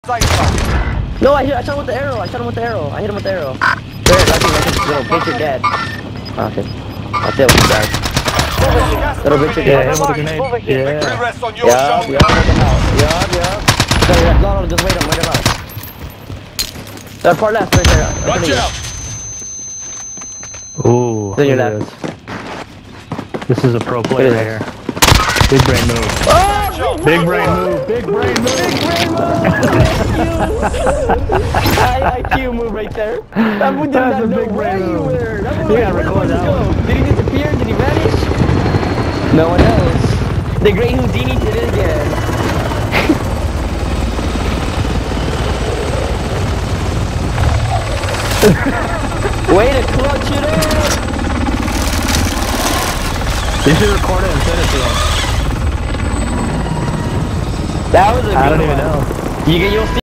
No, I shot him with the arrow. I hit him with the arrow. There, little bitch, you're dead. Okay. I'll stay with you guys. Little bitch, you're dead. Hit him with a grenade. Yeah. Rest on your Yup, shoulder. yup, take him out. Yup. No, just wait him out. There's part left right there. Watch out! Ooh. To your look at left. This is a pro player right here. Big brain move. Oh! Big brain move. Big brain move. High IQ move right there. That move did That's not a know big where brain you move. were. That move You like, gotta where record did he that go? one. Did he disappear? Did he vanish? No one knows. The great Houdini did it again. Way to clutch it up! You should record it and send it to them. That was a good one. I don't even know. You'll see.